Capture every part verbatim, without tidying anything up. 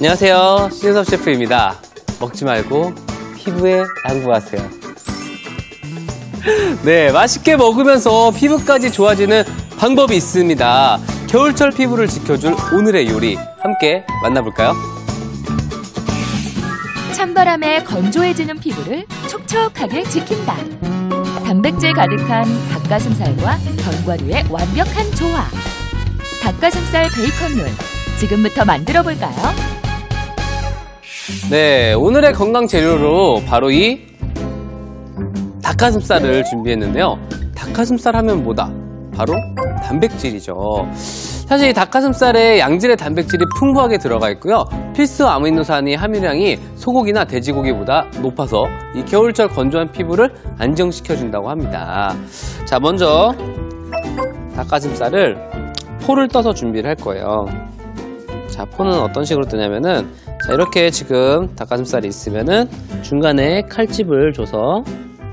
안녕하세요, 신은섭 셰프입니다. 먹지 말고 피부에 양보하세요. 네, 맛있게 먹으면서 피부까지 좋아지는 방법이 있습니다. 겨울철 피부를 지켜줄 오늘의 요리 함께 만나볼까요? 찬바람에 건조해지는 피부를 촉촉하게 지킨다. 단백질 가득한 닭가슴살과 견과류의 완벽한 조화. 닭가슴살 베이컨 롤, 지금부터 만들어 볼까요? 네, 오늘의 건강 재료로 바로 이 닭가슴살을 준비했는데요. 닭가슴살 하면 뭐다? 바로 단백질이죠. 사실 이 닭가슴살에 양질의 단백질이 풍부하게 들어가 있고요. 필수 아미노산의 함유량이 소고기나 돼지고기보다 높아서 이 겨울철 건조한 피부를 안정시켜준다고 합니다. 자, 먼저 닭가슴살을 포를 떠서 준비를 할 거예요. 자, 포는 어떤 식으로 뜨냐면은, 자, 이렇게 지금 닭가슴살이 있으면은 중간에 칼집을 줘서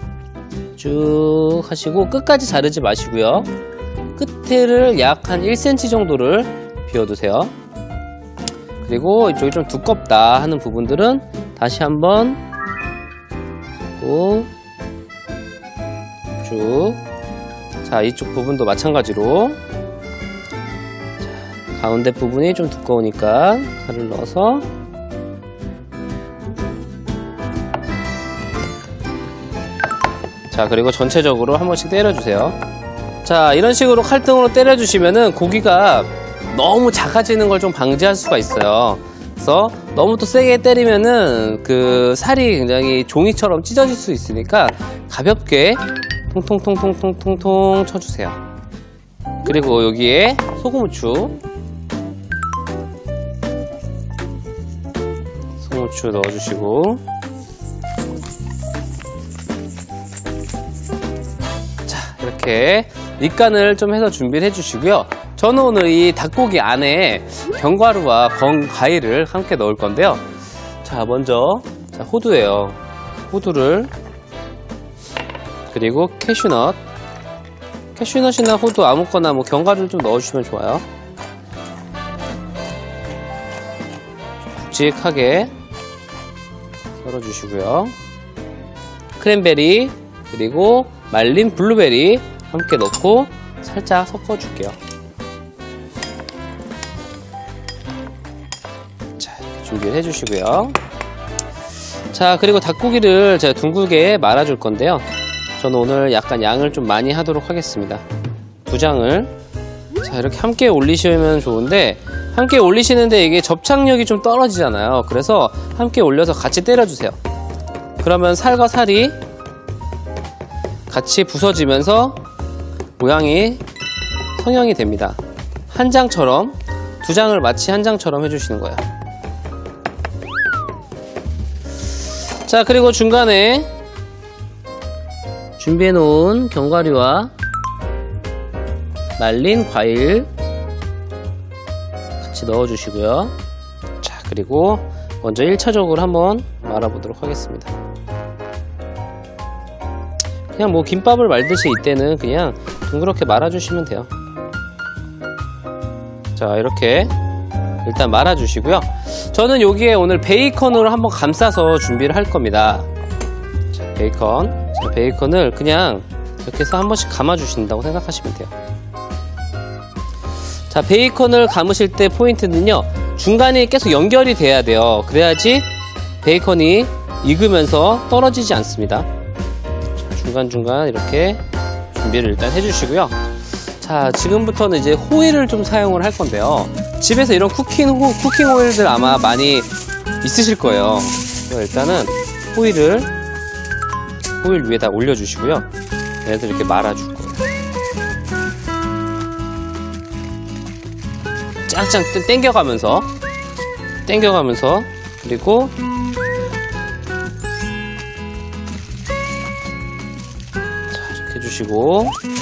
쭉 하시고 끝까지 자르지 마시고요. 끝을 약 한 일 센티미터 정도를 비워두세요. 그리고 이쪽이 좀 두껍다 하는 부분들은 다시 한번 쭉. 자, 이쪽 부분도 마찬가지로. 자, 가운데 부분이 좀 두꺼우니까 칼을 넣어서 자, 그리고 전체적으로 한 번씩 때려주세요. 자, 이런 식으로 칼등으로 때려주시면은 고기가 너무 작아지는 걸 좀 방지할 수가 있어요. 그래서 너무 또 세게 때리면은 그 살이 굉장히 종이처럼 찢어질 수 있으니까 가볍게 통통통통통통통 쳐주세요. 그리고 여기에 소금 후추 소금 후추 넣어주시고, 이렇게 밑간을 좀 해서 준비를 해주시고요. 저는 오늘 이 닭고기 안에 견과류와 건 과일을 함께 넣을 건데요. 자, 먼저 자, 호두예요. 호두를, 그리고 캐슈넛, 캐슈넛이나 호두 아무거나 뭐 견과류를 좀 넣어주시면 좋아요. 굵직하게 썰어주시고요. 크랜베리, 그리고 말린 블루베리 함께 넣고 살짝 섞어줄게요. 자, 이렇게 준비를 해주시고요. 자, 그리고 닭고기를 제가 둥글게 말아줄 건데요. 저는 오늘 약간 양을 좀 많이 하도록 하겠습니다. 두 장을. 자, 이렇게 함께 올리시면 좋은데, 함께 올리시는데 이게 접착력이 좀 떨어지잖아요. 그래서 함께 올려서 같이 때려주세요. 그러면 살과 살이 같이 부서지면서 모양이 성형이 됩니다. 한 장처럼, 두 장을 마치 한 장처럼 해주시는 거예요. 자, 그리고 중간에 준비해 놓은 견과류와 말린 과일 같이 넣어주시고요. 자, 그리고 먼저 일 차적으로 한번 말아보도록 하겠습니다. 그냥 뭐 김밥을 말듯이 이때는 그냥 둥그렇게 말아주시면 돼요. 자, 이렇게 일단 말아주시고요. 저는 여기에 오늘 베이컨으로 한번 감싸서 준비를 할 겁니다. 자, 베이컨. 자, 베이컨을 그냥 이렇게 해서 한 번씩 감아주신다고 생각하시면 돼요. 자, 베이컨을 감으실 때 포인트는요, 중간이 계속 연결이 돼야 돼요. 그래야지 베이컨이 익으면서 떨어지지 않습니다. 중간중간 이렇게 준비를 일단 해주시고요. 자, 지금부터는 이제 호일을 좀 사용을 할 건데요. 집에서 이런 쿠킹, 호, 쿠킹 오일들 아마 많이 있으실 거예요. 일단은 호일을 호일 위에다 올려주시고요. 얘네들 이렇게 말아줄 거예요. 짱짱 땡겨가면서 땡겨가면서 그리고 해주시고,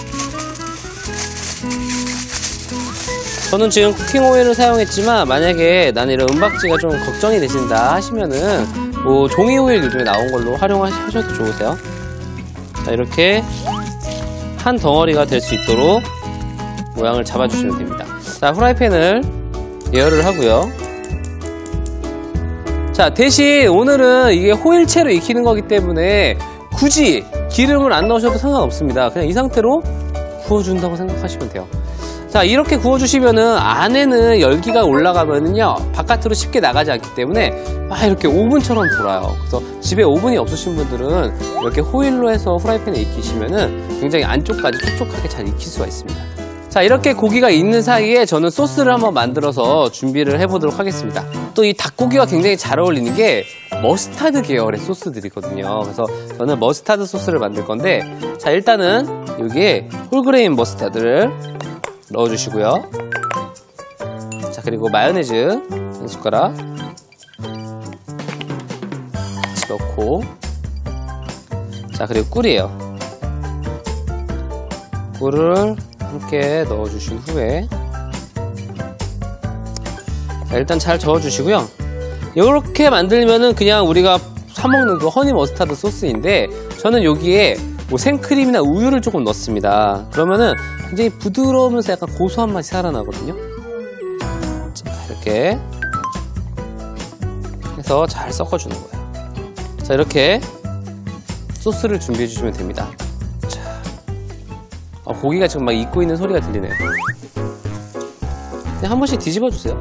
저는 지금 쿠킹 오일을 사용했지만 만약에 나는 이런 은박지가 좀 걱정이 되신다 하시면은 뭐 종이 오일 요즘에 나온 걸로 활용하셔도 좋으세요. 자, 이렇게 한 덩어리가 될 수 있도록 모양을 잡아주시면 됩니다. 자, 후라이팬을 예열을 하고요. 자, 대신 오늘은 이게 호일체로 익히는 거기 때문에 굳이 기름을 안 넣으셔도 상관없습니다. 그냥 이 상태로 구워준다고 생각하시면 돼요. 자, 이렇게 구워주시면은 안에는 열기가 올라가면은요, 바깥으로 쉽게 나가지 않기 때문에 막 이렇게 오븐처럼 돌아요. 그래서 집에 오븐이 없으신 분들은 이렇게 호일로 해서 후라이팬에 익히시면은 굉장히 안쪽까지 촉촉하게 잘 익힐 수가 있습니다. 자, 이렇게 고기가 익는 사이에 저는 소스를 한번 만들어서 준비를 해보도록 하겠습니다. 또 이 닭고기와 굉장히 잘 어울리는 게 머스타드 계열의 소스들이거든요. 그래서 저는 머스타드 소스를 만들 건데, 자, 일단은 여기에 홀그레인 머스타드를 넣어주시고요. 자, 그리고 마요네즈 한 숟가락 같이 넣고, 자, 그리고 꿀이에요. 꿀을 함께 넣어주신 후에, 자, 일단 잘 저어주시고요. 이렇게 만들면은 그냥 우리가 사먹는 그 허니 머스타드 소스인데, 저는 여기에 뭐 생크림이나 우유를 조금 넣습니다. 그러면은 굉장히 부드러우면서 약간 고소한 맛이 살아나거든요. 자, 이렇게 해서 잘 섞어주는 거예요. 자, 이렇게 소스를 준비해 주시면 됩니다. 자, 아, 고기가 지금 막 익고 있는 소리가 들리네요. 그냥 한 번씩 뒤집어 주세요.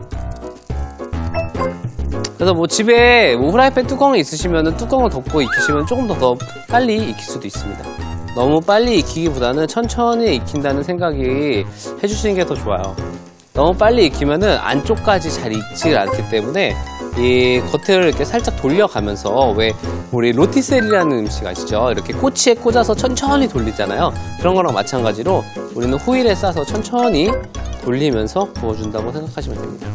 그래서 뭐 집에 뭐 후라이팬 뚜껑이 있으시면 뚜껑을 덮고 익히시면 조금 더, 더 빨리 익힐 수도 있습니다. 너무 빨리 익히기보다는 천천히 익힌다는 생각이 해주시는 게 더 좋아요. 너무 빨리 익히면은 안쪽까지 잘 익지 않기 때문에 이 겉을 이렇게 살짝 돌려가면서, 왜 우리 로티셀이라는 음식 아시죠? 이렇게 꼬치에 꽂아서 천천히 돌리잖아요. 그런 거랑 마찬가지로 우리는 호일에 싸서 천천히 돌리면서 구워준다고 생각하시면 됩니다.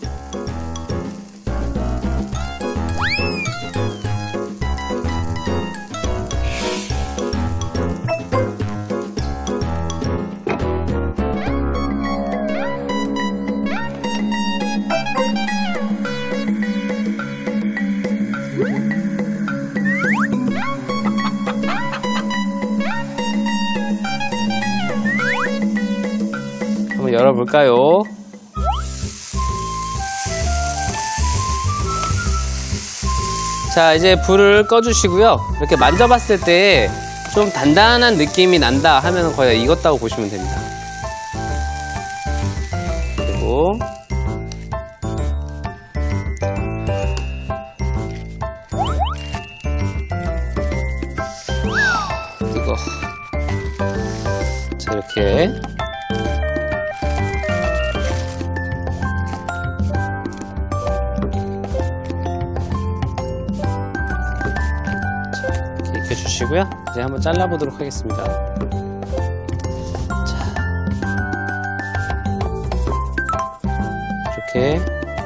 한번 열어볼까요? 자, 이제 불을 꺼주시고요. 이렇게 만져봤을 때 좀 단단한 느낌이 난다 하면 거의 익었다고 보시면 됩니다. 그리고 뜨거. 자, 이렇게 주시고요. 이제 한번 잘라보도록 하겠습니다. 자, 이렇게.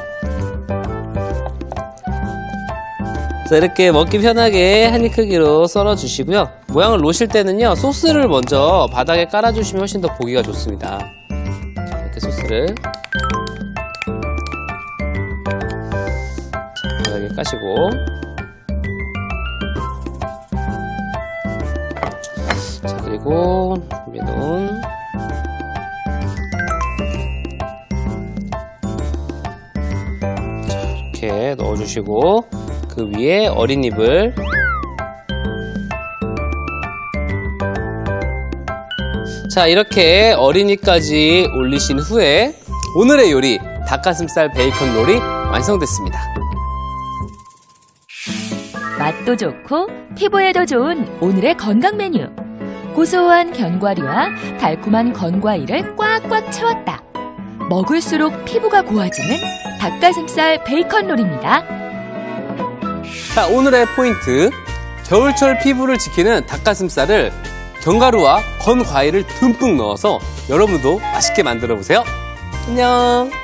자, 이렇게 먹기 편하게 한 입 크기로 썰어 주시고요. 모양을 놓으실 때는요, 소스를 먼저 바닥에 깔아주시면 훨씬 더 보기가 좋습니다. 자, 이렇게 소스를 자, 바닥에 까시고, 그리고 준비해놓은 자, 이렇게 넣어주시고, 그 위에 어린 잎을 자, 이렇게 어린 잎까지 올리신 후에 오늘의 요리 닭가슴살 베이컨 롤이 완성됐습니다. 맛도 좋고 피부에도 좋은 오늘의 건강 메뉴. 고소한 견과류와 달콤한 건과일을 꽉꽉 채웠다. 먹을수록 피부가 고와지는 닭가슴살 베이컨 롤입니다. 자, 오늘의 포인트. 겨울철 피부를 지키는 닭가슴살을 견과류와 건과일을 듬뿍 넣어서 여러분도 맛있게 만들어 보세요. 안녕.